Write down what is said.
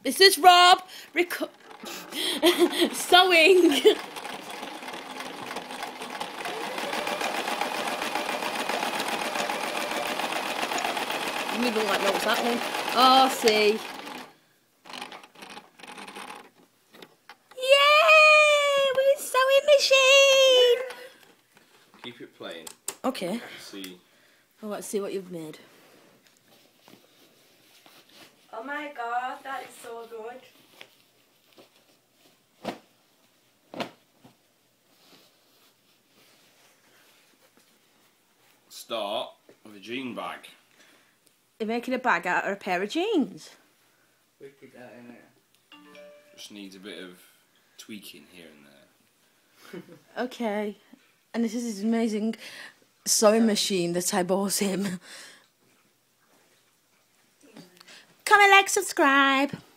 This is Rob sewing. You don't even like know what's happening. Oh, see. Yay! With a sewing machine. Keep it playing. Okay. See. Oh, let's see what you've made. Oh my god, that is so good. Start with a jean bag. You're making a bag out of a pair of jeans. Wicked that, innit? Just needs a bit of tweaking here and there. Okay. And this is his amazing sewing machine that I bought him. Comment, like, subscribe.